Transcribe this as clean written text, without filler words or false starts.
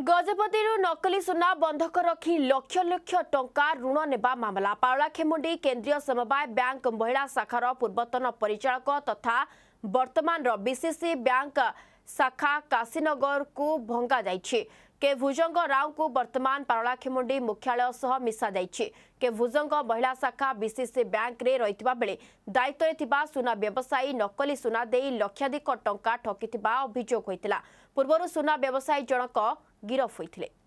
गजपति नकली सुना बंधक रखी लक्ष लक्ष टंका ऋण नेबा मामला पारलाखेमुंडी केंद्रीय समवाय बैंक महिला शाखार पूर्वतन परिचालक तथा वर्तमान बीसीसी बैंक शाखा काशीनगर को भंगा जाइछि। के भुजंग राव को वर्तमान पारलाखेमुंडी मुख्यालय सह मिसा जाइछि। के भुजंग महिला शाखा बीसीसी बैंक रे रहितबा बेले दायित्व थिबा सुना व्यवसायी नकली सुना देई लक्षाधिक टंका ठकिथिबा अभियोग होइतिला। पूर्वरु सुना व्यवसायी जनक गिरफ होइथिले।